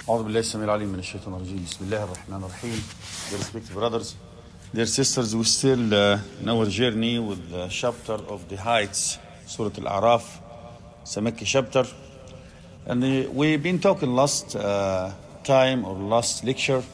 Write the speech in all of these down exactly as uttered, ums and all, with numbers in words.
أعوذ بالله السميع العليم من الشيطان الرجيم. بسم الله الرحمن الرحيم. Dear respected brothers, dear sisters, we still uh, in our journey with the chapter of the heights, Surah Al-A'raf, it's a Mecca chapter. And uh, we've been talking last uh, time or last lecture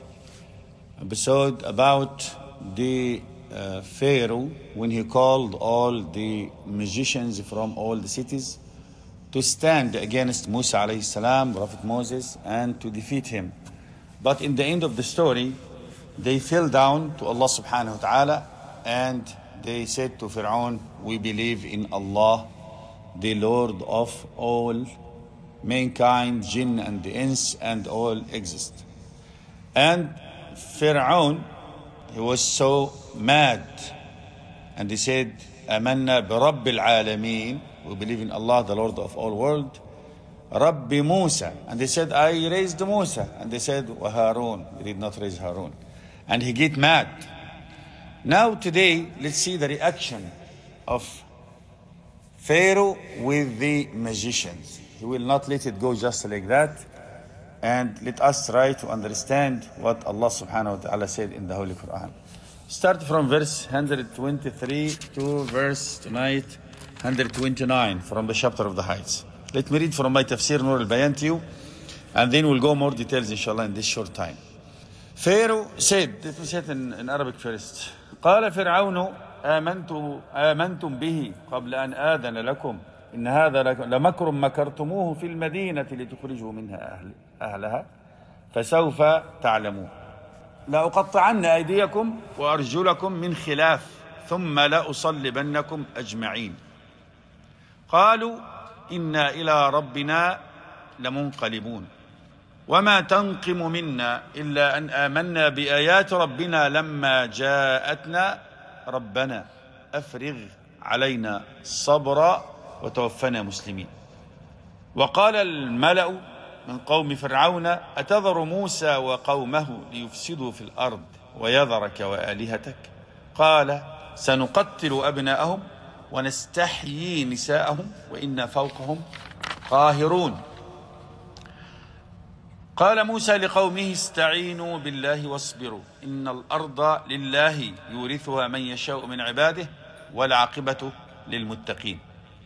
episode about the uh, Pharaoh when he called all the magicians from all the cities to stand against Musa alayhi salam, Prophet Moses, and to defeat him. But in the end of the story, they fell down to Allah subhanahu wa ta'ala and they said to Pharaoh, we believe in Allah, the Lord of all mankind, jinn and the ins, and all exist. And Pharaoh, he was so mad, and he said, Amanna bi Rabbil Alameen, we believe in Allah, the Lord of all world. Rabbi Musa, and they said, I raised Musa, and they said, Wa Harun, we did not raise Harun. And he get mad. Now today, let's see the reaction of Pharaoh with the magicians. He will not let it go just like that. And let us try to understand what Allah subhanahu wa ta'ala said in the Holy Quran. Start from verse one hundred twenty-three to verse tonight, one hundred twenty-nine from the chapter of the heights. Let me read from my tafsir Nur al-Bayan to you, and then we'll go more details inshallah in this short time. Pharaoh said, let me say it in, in Arabic first. قال فرعون آمنت آمنتم به قبل أن آذن لكم إن هذا لمكر مكرتموه في المدينة لتخرجوا منها أهل أهلها فسوف تعلمون لأقطعن أيديكم وأرجلكم من خلاف ثم لأصلبنكم أجمعين قالوا إنا إلى ربنا لمنقلبون وما تنقم منا إلا أن آمنا بآيات ربنا لما جاءتنا ربنا أفرغ علينا صبرا وتوفنا مسلمين وقال الملأ من قوم فرعون أتذر موسى وقومه ليفسدوا في الأرض ويذرك وآلهتك قال سنقتل أبناءهم ونستحيي نساءهم وإنا فوقهم قاهرون قال موسى لقومه استعينوا بالله واصبروا إن الأرض لله يورثها من يشاء من عباده والعاقبة للمتقين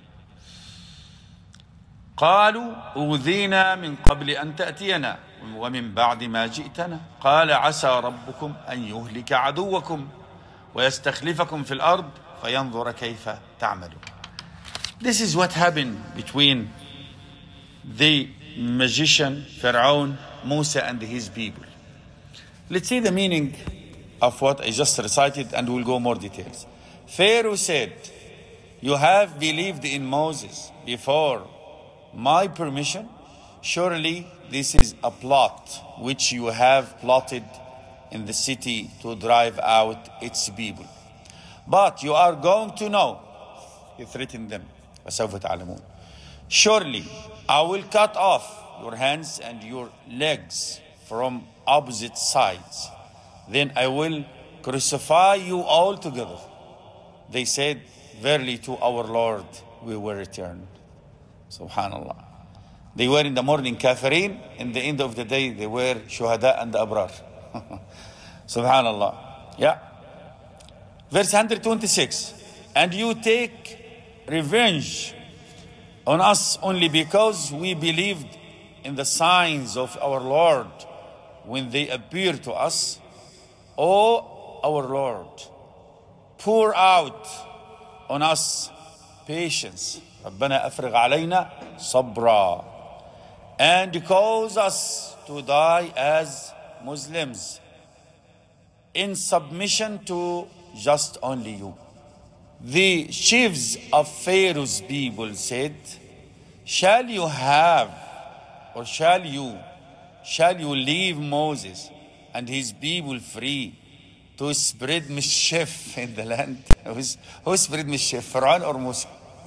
قالوا أوذينا من قبل أن تأتينا ومن بعد ما جئتنا قال عسى ربكم أن يهلك عدوكم ويستخلفكم في الأرض فينظر كيف تعملون. This is what happened between the magician Pharaoh, Musa and his people. Let's see the meaning of what I just recited and we'll go more details. Pharaoh said, you have believed in Moses before my permission. Surely this is a plot which you have plotted in the city to drive out its people. But you are going to know, he threatened them, فَسَوْفَ تَعْلَمُونَ. Surely I will cut off your hands and your legs from opposite sides. Then I will crucify you all together. They said, verily to our Lord we will return. Subhanallah. They were in the morning kafirin, in the end of the day they were shuhada and abrar. Subhanallah. Yeah. Verse one hundred twenty-six. And you take revenge on us only because we believed in the signs of our Lord when they appeared to us. O our Lord, pour out on us patience. ربنا أفرغ علينا صبرا. And cause us to die as Muslims in submission to just only you. The chiefs of Pharaoh's people said, shall you have, or shall you, shall you leave Moses and his people free to spread mischief in the land? Who spread mischief, Pharaoh or Musa?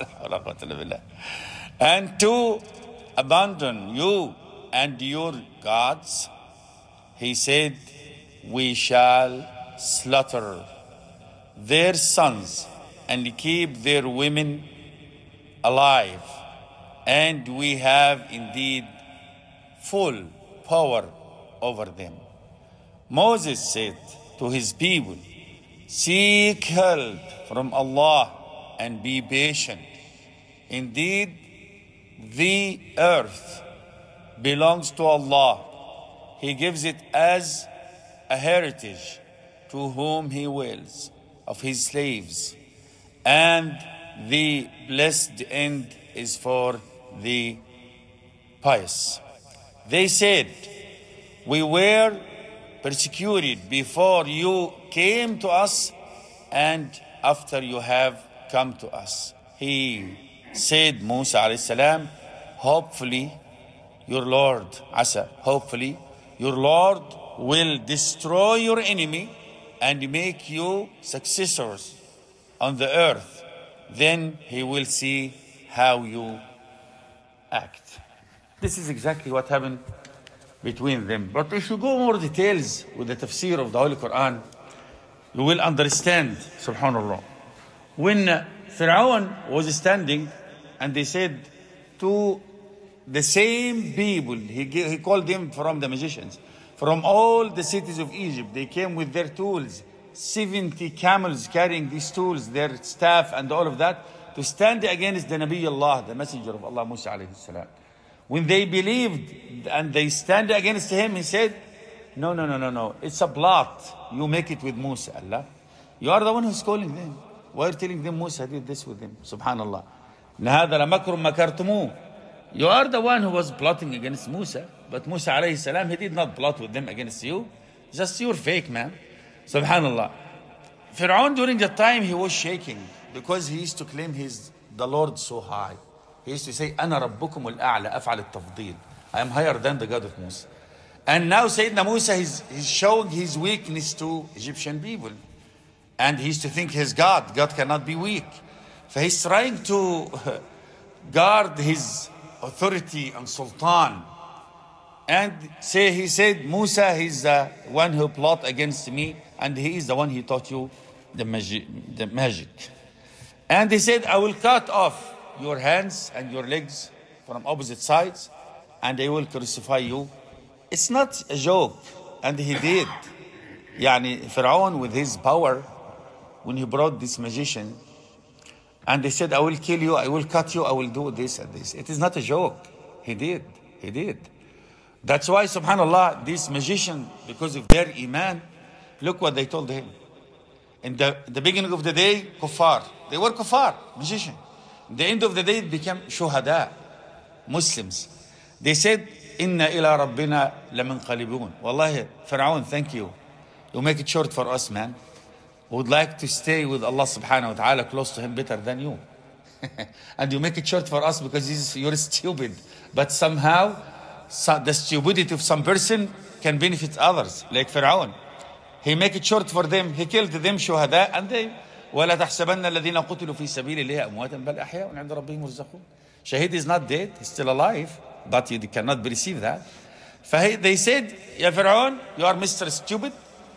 And to abandon you and your gods? He said, we shall slaughter their sons and keep their women alive. And we have indeed full power over them. Moses said to his people, seek help from Allah and be patient. Indeed, the earth belongs to Allah. He gives it as a heritage to whom He wills of His slaves. And the blessed end is for the pious. They said, we were persecuted before you came to us and after you have come to us. He said, Musa alayhi salam, hopefully your Lord, Asa, hopefully your Lord will destroy your enemy and make you successors on the earth. Then He will see how you act. This is exactly what happened between them. But if you go more details with the tafsir of the Holy Quran, you will understand, subhanallah. When uh, Pharaoh was standing and they said to the same people, he, he called them from the magicians, from all the cities of Egypt, they came with their tools, seventy camels carrying these tools, their staff and all of that, to stand against the Nabi Allah, the messenger of Allah, Musa alayhi salam. When they believed and they stand against him, he said, no, no, no, no, no. It's a plot. You make it with Musa, Allah. You are the one who's calling them. Why are you telling them Musa did this with them? Subhanallah. You are the one who was plotting against Musa. But Musa alayhi salam, he did not plot with them against you. Just you're fake, man. Subhanallah. Pharaoh during that time, he was shaking because he used to claim he's the Lord so high. He used to say, أَنَا رَبُّكُمُ الْأَعْلَى أَفْعَلِ التَّفْضِيلِ. I am higher than the God of Musa. And now Sayyidina Musa, he's, he's showing his weakness to Egyptian people. And he used to think he's God. God cannot be weak. So he's trying to guard his authority and sultan. And say, he said, Musa, he's the one who plot against me. And he is the one who taught you the magic. The magic. And he said, I will cut off your hands and your legs from opposite sides, and they will crucify you. It's not a joke. And he did. Yani, Pharaoh with his power, when he brought this magician, and they said, I will kill you, I will cut you, I will do this and this. It is not a joke. He did. He did. That's why, subhanallah, this magician, because of their iman, look what they told him. In the, the beginning of the day, kuffar. They were kuffar, magician. At the end of the day, it became shuhada, Muslims. They said, Inna ila rabbina lamunqalibun. Wallahi, Pharaoh, thank you. You make it short for us, man. We would like to stay with Allah subhanahu wa ta'ala, close to Him better than you. And you make it short for us because you're stupid. But somehow, so the stupidity of some person can benefit others, like Pharaoh. He make it short for them. He killed them shuhada, and they ولا تحسبن الذين قتلوا في سبيل الله أمواتا بل أحياء عند ربهم يرزقون. Shahid is not dead, he's still alive, but you cannot receive that. They said, يا فرعون, you are Mister Stupid.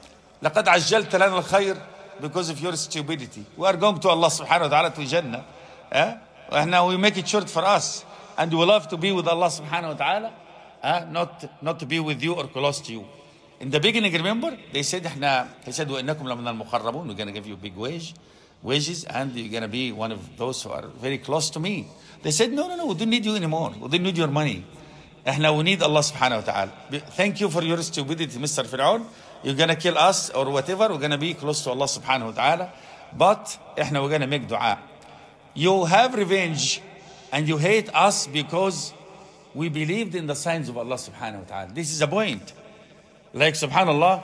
لقد عجلت لنا الخير because of your stupidity. We are going to Allah subhanahu wa ta'ala to Jannah. Eh? And now we make it short for us. And we love to be with Allah subhanahu wa ta'ala, eh? not, not to be with you or close to you. In the beginning, remember, they said, احنا, he said, وَإِنَّكُمْ لَمِنَ الْمُقَرَّبُونَ. We're going to give you big wage, wages, and you're going to be one of those who are very close to me. They said, no, no, no, we don't need you anymore. We don't need your money. احنا, we need Allah subhanahu wa ta'ala. Thank you for your stupidity, Mister Pharaoh. You're going to kill us or whatever. We're going to be close to Allah subhanahu wa ta'ala. But احنا, we're going to make dua. You have revenge and you hate us because we believed in the signs of Allah subhanahu wa ta'ala. This is the point. Like, subhanallah,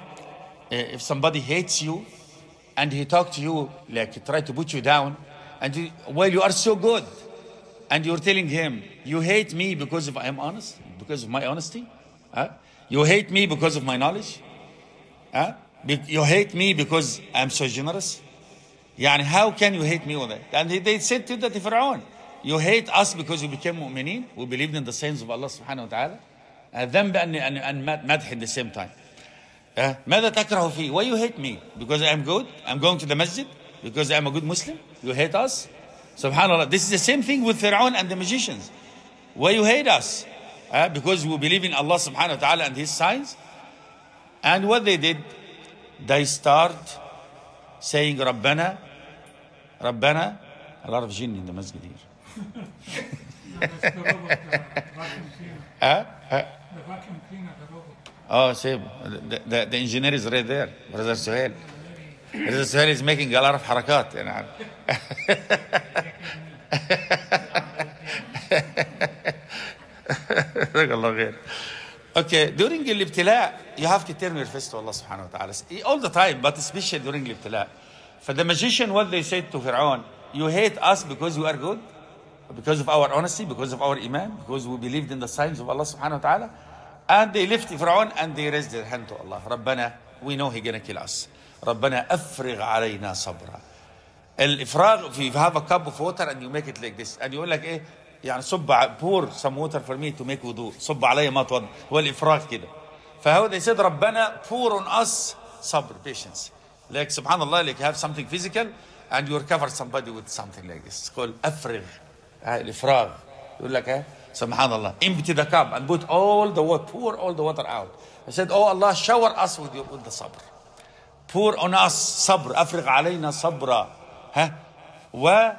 if somebody hates you and he talks to you, like he try to put you down, and you, well, you are so good, and you're telling him, you hate me because of I am honest, because of my honesty? Huh? You hate me because of my knowledge? Huh? You hate me because I'm so generous? Yani, how can you hate me with that? And they said to the Pharaoh, you hate us because we became mu'mineen, we believed in the signs of Allah subhanahu wa ta'ala. ذنب and madh at the same time. ماذا تكره فيه? Why you hate me? Because I'm good? I'm going to the masjid? Because I'm a good Muslim? You hate us? Subhanallah. This is the same thing with Pharaoh and the magicians. Why you hate us? uh, because we believe in Allah subhanahu wa ta'ala and His signs. And what they did, they start saying Rabbana, Rabbana, a lot of jinn in the masjid here. uh, uh, oh, see, the, the, the engineer is right there, Brother Suhail. Brother Suhail is making a lot of harakat. You know. Okay, during al-ibtila, you have to turn your face to Allah subhanahu wa ta'ala. All the time, but especially during al-ibtila. For the magician, what they said to Pharaoh, you hate us because we are good? Because of our honesty, because of our iman, because we believed in the signs of Allah subhanahu wa ta'ala. And they lifted Pharaoh and they raised their hand to Allah. Rabbana, we know He's going to kill us. Rabbana, afrigh alayna sabra. Al-ifragh, if you have a cup of water and you make it like this, and you're like, eh, يعني صب pour some water for me to make wudu. صب علي ما توضأ. هو الإفراغ كده. فهو they said ربنا pour on us صبر, patience. Like subhanallah, like you have something physical and you recover somebody with something like this. It's called أفرغ. الإفراغ. يقول لك eh, subhanallah, empty the cup and put all the water, pour all the water out. I said, oh Allah, shower us with, your, with the sabr. Pour on us sabr. أفرغ علينا صبرا. ها و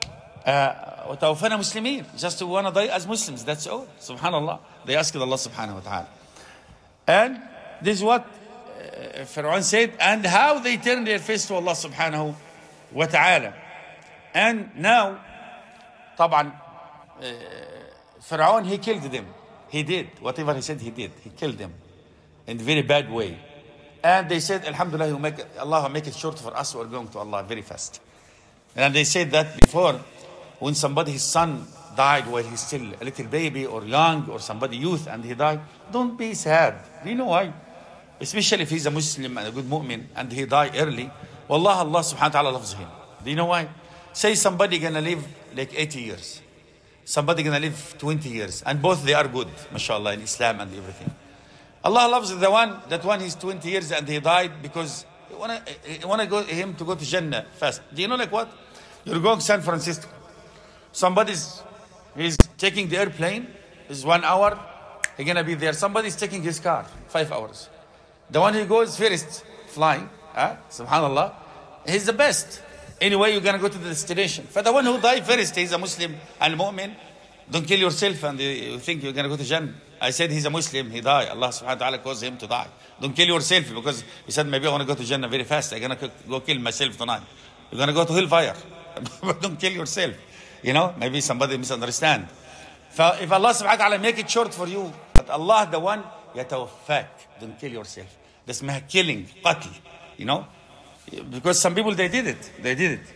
وتوفنا مسلمين. Just want to die as Muslims, that's all. Subhanallah. They asked Allah subhanahu wa ta'ala. And this is what uh, Pharaoh said, and how they turned their face to Allah subhanahu wa ta'ala. And now, طبعا, uh, Pharaoh, he killed them. He did. Whatever he said, he did. He killed them in a very bad way. And they said, Alhamdulillah, you make, Allah will make it short for us. We're going to Allah very fast. And they said that before, when somebody, his son died while he's still a little baby or young or somebody youth and he died, don't be sad. Do you know why? Especially if he's a Muslim and a good mu'min and he died early. Wallah, Allah subhanahu wa ta'ala loves him. Do you know why? Say somebody gonna live like eighty years. Somebody gonna live twenty years. And both they are good, mashallah, in Islam and everything. Allah loves the one, that one is twenty years and he died because he wanna, he wanna go, him to go to Jannah fast. Do you know like what? You're going to San Francisco. Somebody's he's taking the airplane, it's one hour, he's gonna be there. Somebody's taking his car, five hours. The one who goes first, flying, uh, subhanallah, he's the best. Anyway, you're gonna go to the destination. For the one who died first, he's a Muslim, al-mu'min, don't kill yourself and you think you're gonna go to Jannah. I said he's a Muslim, he died. Allah subhanahu wa ta'ala caused him to die. Don't kill yourself because he said maybe I want to go to Jannah very fast. I'm gonna go kill myself tonight. You're gonna go to hellfire. But don't kill yourself. You know, maybe somebody misunderstand. If Allah subhanahu wa ta'ala make it short for you, but Allah the one, yatawaffak, don't kill yourself. That's my killing, qatl, you know. Because some people, they did it. They did it.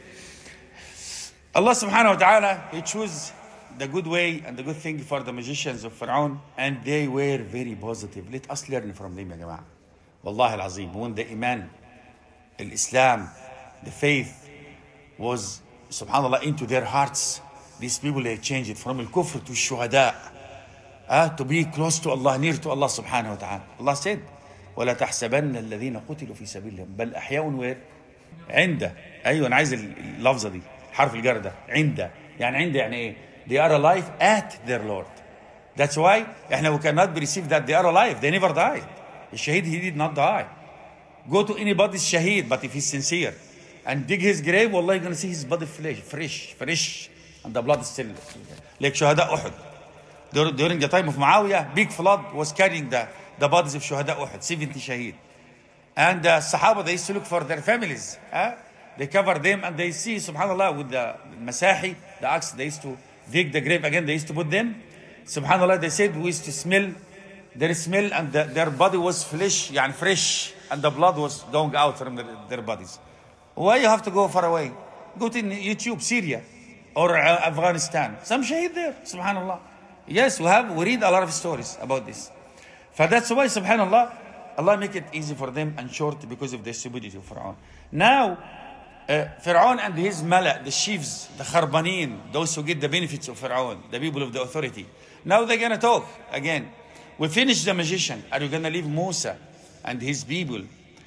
Allah subhanahu wa ta'ala, He chose the good way and the good thing for the magicians of Pharaoh, and they were very positive. Let us learn from them, ya jama'ah. Wallahi al-azim. When the iman, al-Islam, the faith was subhanallah into their hearts, these people, they changed it from al-kufr to shuhada, uh, to be close to Allah, near to Allah subhanahu wa ta'ala. Allah said, وَلَا تَحْسَبَنَّ الَّذِينَ قُتِلُوا فِي سَبِيلِ اللَّهِ بَلْ أَحْيَاءٌ وَيْرْ عند. أيوة أنا عايز اللفظة دي حرف الجر ده عند. يعني عند يعني إيه؟ They are alive at their Lord. That's why إحنا we cannot receive that they are alive. They never died. الشهيد, he did not die. Go to anybody's shaheed, but if he's sincere, and dig his grave, wallah, you're going to see his body fresh, fresh, fresh, and the blood is still like Shuhada Uhud. Dur during the time of Muawiyah, big flood was carrying the, the bodies of Shuhada Uhud, seventy shaheed. And the Sahaba, they used to look for their families. Huh? They cover them and they see, subhanAllah, with the Masahi, the axe, they used to dig the grave again, they used to put them. SubhanAllah, they said we used to smell their smell and the, their body was flesh, yani fresh, and the blood was going out from their, their bodies. Why you have to go far away? Go to YouTube, Syria, or uh, Afghanistan. Some shaheed there, subhanallah. Yes, we have, we read a lot of stories about this. So that's why, subhanallah, Allah make it easy for them and short because of the stupidity of Pharaoh. Now, uh, Pharaoh and his mala, the chiefs, the kharbanin, those who get the benefits of Pharaoh, the people of the authority. Now they're going to talk again. We finished the magician. Are you going to leave Musa and his people,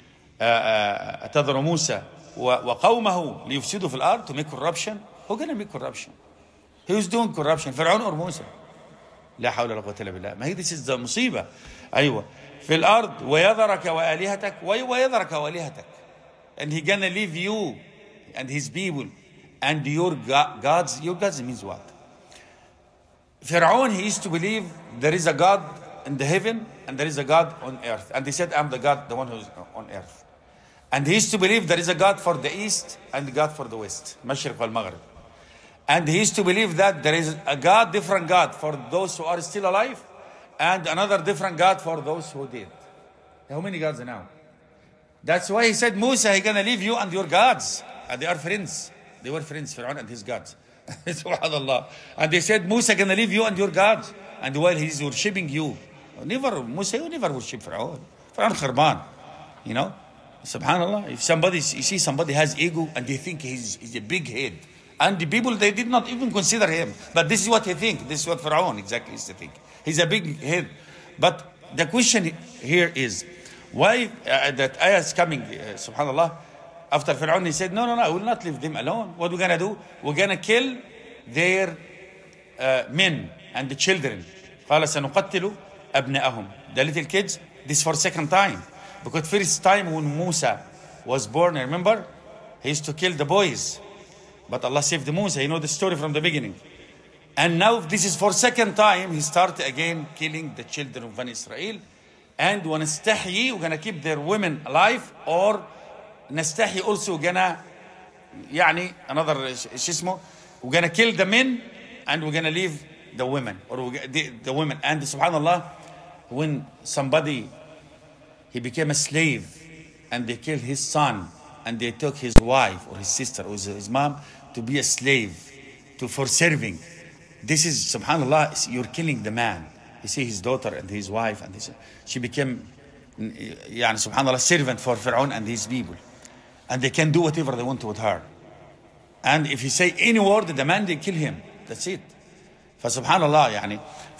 أتذر موسى وقومه ليفسدوا في الأرض, to make corruption? Who's going to make corruption? Who's doing corruption? Pharaoh or Musa? لا حول ولا قوة إلا بالله. ما هي this is the مصيبة. أيوة. في الأرض ويذرك وآلهتك ويذرك وآلهتك. And he gonna leave you and his people and your gods. Your gods means what? Pharaoh, he used to believe there is a God in the heaven and there is a God on earth. And he said, I'm the God, the one who's on earth. And he used to believe there is a God for the east and God for the west. Mashriq wal Maghrib. And he used to believe that there is a God, different God for those who are still alive and another different God for those who did. How many gods now? That's why he said, Musa, he's going to leave you and your gods. And they are friends. They were friends, Pharaoh and his gods. Subhanallah. And they said, Musa going to leave you and your gods. And while he's worshipping you. Never, Musa, you never worship Pharaoh. Pharaoh Kharban. You know? Subhanallah. If somebody, you see somebody has ego and they think he's, he's a big head. And the people, they did not even consider him. But this is what he thinks. This is what Pharaoh exactly is to think. He's a big head. But the question here is, why uh, that ayah is coming, uh, subhanallah, after Pharaoh, he said, no, no, no, I will not leave them alone. What we're going to do? We're going to kill their uh, men and the children. قال سنقتل أبناءهم. The little kids, this for second time. Because first time when Musa was born, remember? He used to kill the boys. But Allah saved Musa. You know the story from the beginning. And now this is for second time. He started again killing the children of Bani Israel. And ونستحيي, we're going to keep their women alive. Or نستحيي also gonna, يعني, another, شو we're going to kill the men and we're going to leave the women. Or the, the women. And subhanallah, when somebody, he became a slave and they killed his son and they took his wife or his sister or his, his mom to be a slave to for serving. This is, subhanallah, you're killing the man. You see his daughter and his wife, and his, she became, يعني, subhanallah, servant for Pharaoh and his people. And they can do whatever they want with her. And if you say any word, the man, they kill him. That's it. فسبحان يعني.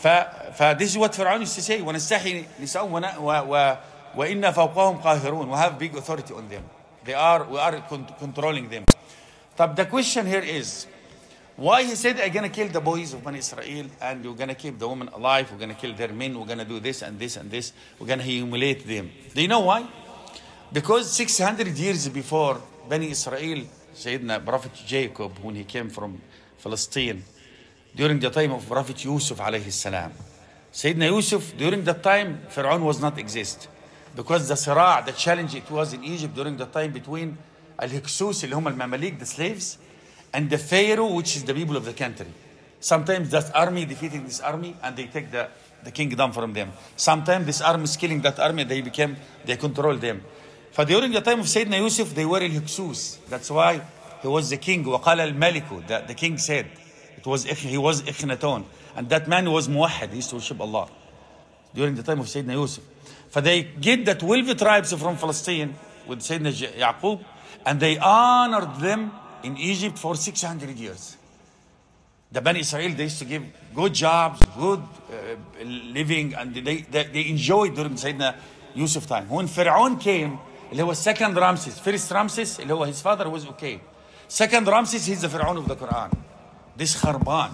ف this is what Pharaoh used to say. ونستحي نساء وإن فوقهم قاهرون. We have big authority on them. They are, we are controlling them. But the question here is, why he said, I'm going to kill the boys of Bani Israel and we're going to keep the women alive, we're going to kill their men, we're going to do this and this and this, we're going to humiliate them. Do you know why? Because six hundred years before Bani Israel, Sayyidina Prophet Jacob, when he came from Palestine, during the time of Prophet Yusuf alayhi salam, Sayyidina Yusuf, during that time, Pharaoh was not exist. Because the Sira', the challenge it was in Egypt during the time between Al-Hiksus, اللي هم المماليك, the slaves, and the Pharaoh, which is the people of the country. Sometimes that army defeating this army and they take the, the kingdom from them. Sometimes this army is killing that army, they became, they control them. For during the time of Sayyidina Yusuf, they were Al-Hiksus. That's why he was the king. وَقَالَ الْمَلِكُ, the, the king said. It was, he was Ikhnaton. And that man was Muwahid, he used to worship Allah. During the time of Sayyidina Yusuf. For they get the twelve tribes from Palestine with Sayyidina Yaqub, and they honored them in Egypt for six hundred years. The Bani Israel, they used to give good jobs, good uh, living, and they, they, they enjoyed during Sayyidina Yusuf time. When Pharaoh came, اللي هو second Ramses, first Ramses, اللي هو his father was okay. Second Ramses, he's the Pharaoh of the Quran. This Kharban.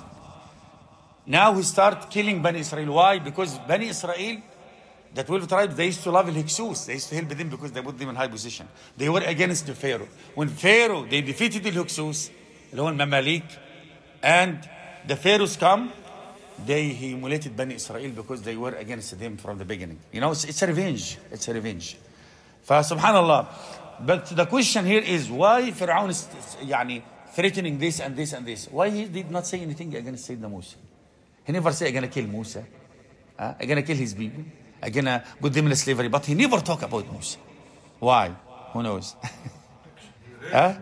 Now he start killing Bani Israel. Why? Because Bani Israel, the twelve tribes, they used to love Al-Hiksus. They used to help them because they put them in high position. They were against the Pharaoh. When Pharaoh, they defeated Al-Hiksus, اللي هو المماليك, and the Pharaohs come, they humiliated Bani Israel because they were against them from the beginning. You know, it's, it's a revenge. It's a revenge. فسبحان But the question here is, why Pharaoh is يعني, threatening this and this and this? Why he did not say anything against Sayyidina Musa? He never said, I'm going to kill Musa. Uh, I'm going to kill his people. I'm going to put them in slavery. But he never talked about Musa. Why? Who knows? huh?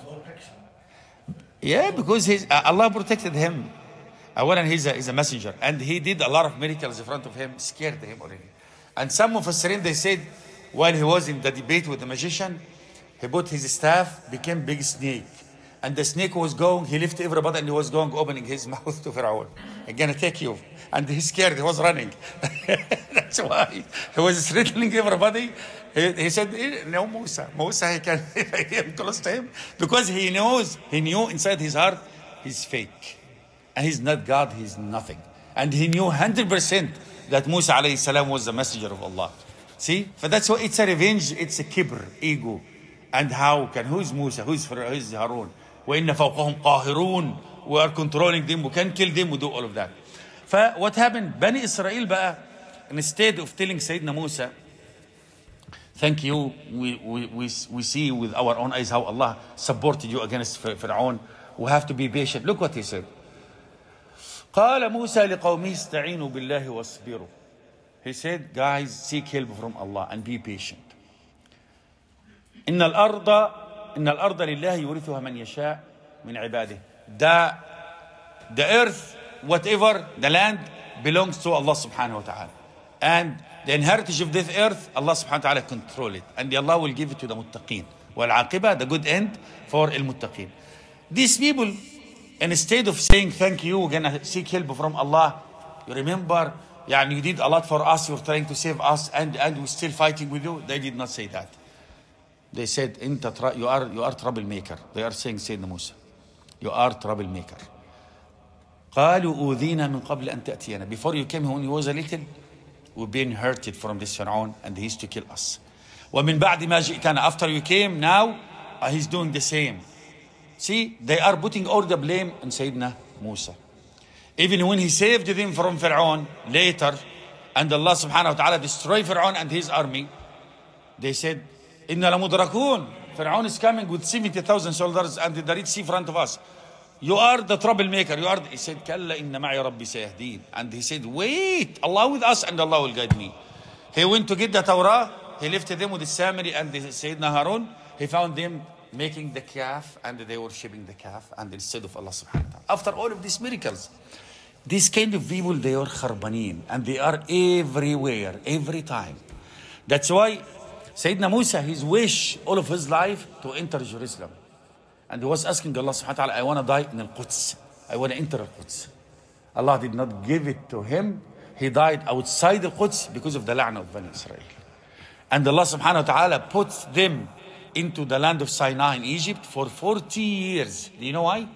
Yeah, because he's, uh, Allah protected him. Uh, when he's a, he's a messenger. And he did a lot of miracles in front of him, scared him already. And some of us, they said, while he was in the debate with the magician, he put his staff, became big snake. And the snake was going, he lifted everybody and he was going, opening his mouth to Pharaoh. I'm going to take you. And he's scared, he was running. That's why he was threatening everybody. He, he said, no, Musa. Musa, he can him close to him. Because he knows, he knew inside his heart, he's fake. And he's not God, he's nothing. And he knew one hundred percent that Musa alayhi salam was the messenger of Allah. See? But that's why it's a revenge, it's a kibr, ego. And how can, who's Musa, who's Pharaoh, who's Harun? وَإِنَّ فَوْقَهُمْ قَاهِرُونَ. We are controlling them, we can kill them, we do all of that. So what happened? Bani Israel بقى, instead of telling Sayyidina Musa, thank you, we, we, we, we see with our own eyes how Allah supported you against Pharaoh. We have to be patient. Look what he said. قال موسى لقومه استعينوا بالله واصبروا. He said, guys, seek help from Allah and be patient. إن الأرض إن الأرض لله يورثها من يشاء من عباده. The, the earth, whatever, the land belongs to Allah subhanahu wa ta'ala. And the inheritance of this earth, Allah subhanahu wa ta'ala control it. And Allah will give it to the muttaqeen. والعاقبة, the good end for المتقين. These people, instead of saying thank you, we're gonna seek help from Allah. You remember, yeah, you did a lot for us, you're trying to save us, and, and we're still fighting with you. They did not say that. They said, you are, you are troublemaker. They are saying, Sayyidina Musa, you are troublemaker. قالوا أوذينا من قبل أن تأتينا. Before you came here when you was a little, we've been hurted from this Pharaoh and he used to kill us. ومن بعد ما جئتنا. After you came, now uh, he's doing the same. See, they are putting all the blame on Sayyidina Musa. Even when he saved them from Pharaoh later, and Allah subhanahu wa ta'ala destroyed Pharaoh and his army, they said, إِنَّا لَمُدْرَكُونَ. Pharaoh is coming with seventy thousand soldiers and the Red Sea in front of us. You are the troublemaker. You are. The, he said, كَلَّا إِنَّ مَعِي رَبِّي سَيَهْدِينَ. And he said, wait, Allah with us and Allah will guide me. He went to get the Torah. He left them with the Samiri and the Sayyidina Harun. He found them making the calf and they were worshipping the calf and instead of Allah subhanahu wa ta'ala. After all of these miracles, these kind of people, they are kharbanin and they are everywhere, every time. That's why Sayyidina Musa, his wish all of his life to enter Jerusalem. And he was asking Allah subhanahu wa ta'ala, I want to die in Al-Quds. I want to enter Al-Quds. Allah did not give it to him. He died outside Al-Quds because of the la'na of Bani Israel. And Allah subhanahu wa ta'ala put them into the land of Sinai in Egypt for forty years. Do you know why?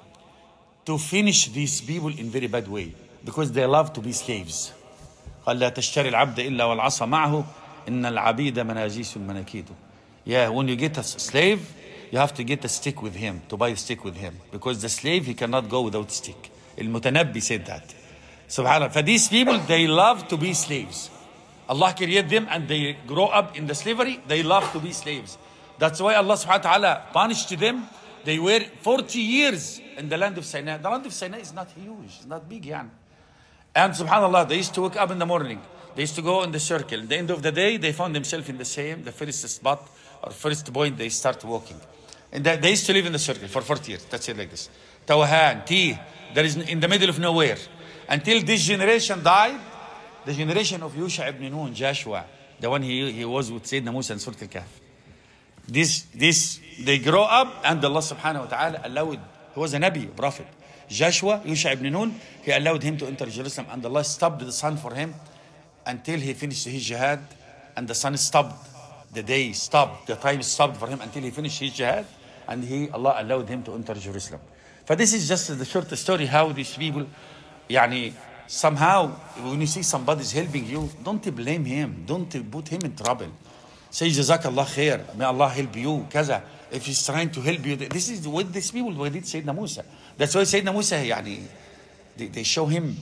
To finish these people in very bad way. Because they love to be slaves. قال لا تشتري العبد إلا والعصا معه إن العبيد مناجيس مناكيد. Yeah, when you get a slave, you have to get a stick with him, to buy a stick with him. Because the slave, he cannot go without stick. Al-Mutanabbi said that. Subhanallah. For these people, they love to be slaves. Allah created them and they grow up in the slavery. They love to be slaves. That's why Allah subhanahu wa ta'ala punished them. They were forty years in the land of Sinai. The land of Sinai is not huge, it's not big, yeah. And subhanallah, they used to wake up in the morning. They used to go in the circle. At the end of the day, they found themselves in the same, the first spot or first point, they start walking. And they used to live in the circle for forty years. That's it, like this. Tawahan, tea, there is in the middle of nowhere. Until this generation died, the generation of Yusha ibn Nun, Joshua, the one he, he was with Sayyidina Musa in Surah Al-Kahf. This, this, they grow up and Allah subhanahu wa ta'ala allowed, he was a Nabi, a prophet. Joshua, Yusha ibn Nun, he allowed him to enter Jerusalem and Allah stopped the sun for him until he finished his jihad, and the sun stopped, the day stopped, the time stopped for him until he finished his jihad, and he, Allah allowed him to enter Jerusalem. But this is just the short story how these people, yani, somehow, when you see somebody is helping you, don't blame him, don't put him in trouble. Say, Jazakallah khair, may Allah help you, kaza. If he's trying to help you, this is what these people did Sayyidina Musa. That's why Sayyidina Musa, yani, they, they show him.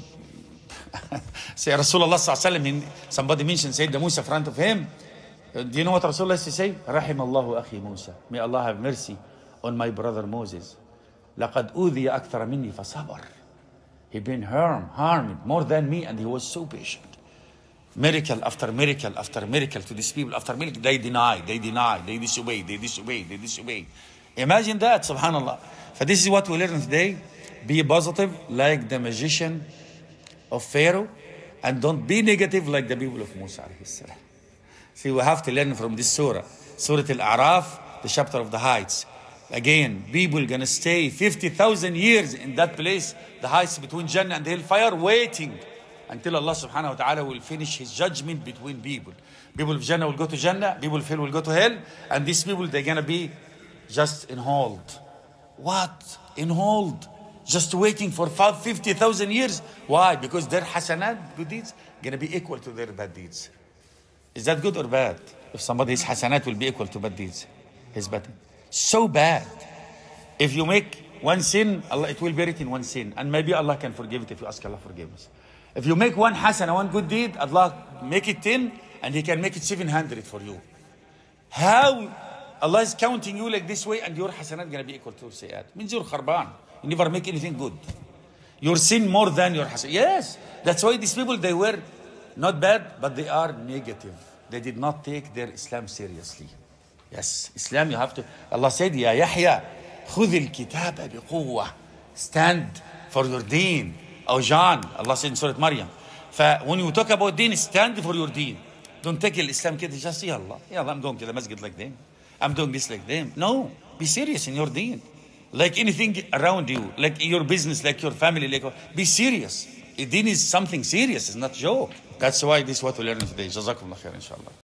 Say, Rasulullah sallallahu alaihi wasallam, somebody mentioned Sayyidina Musa in front of him. Do you know what Rasulullah used to say? Rahim Allahu akhi Musa. May Allah have mercy on my brother Moses. لَقَدْ أُوذِيَ أَكْثَرَ مِنِّي فَصَبَرْ. He been harmed, harmed more than me, and he was so patient. Miracle after miracle after miracle to these people. After miracle, they deny, they deny, they disobey, they disobey, they disobey. Imagine that, subhanallah. So this is what we learn today. Be positive like the magician of Pharaoh, and don't be negative like the people of Musa alayhi salam. See, we have to learn from this surah. Surah Al-A'raf, the chapter of the heights. Again, people gonna stay fifty thousand years in that place, the heights between Jannah and the hellfire, waiting until Allah subhanahu wa ta'ala will finish his judgment between people. People of Jannah will go to Jannah, people of hell will go to hell, and these people, they're gonna be just in hold. What? In hold? just waiting for fifty thousand years. Why? Because their hasanat, good deeds, going to be equal to their bad deeds. Is that good or bad? If somebody's hasanat will be equal to bad deeds, his bad. So bad. If you make one sin, Allah, it will be written one sin. And maybe Allah can forgive it if you ask Allah forgiveness. If you make one hasana, one good deed, Allah make it ten, and He can make it seven hundred for you. How Allah is counting you like this way, and your hasanat going to be equal to sayyat? Means you're kharban. You never make anything good. Your sin more than your hasanat. Yes, that's why these people, they were not bad, but they are negative. They did not take their Islam seriously. Yes, Islam, you have to. Allah said, Ya Yahya, خذ الكتاب بقوة. Stand for your deen. Or John, Allah said in Surah Maryam. When you talk about deen, stand for your deen. Don't take Islam kid, just say Allah. Yeah, I'm going to the masjid like them. I'm doing this like them. No, be serious in your deen. Like anything around you, like your business, like your family, like be serious. Deen is something serious, it's not a joke. That's why this is what we learn today. Jazakumullah khair, inshallah.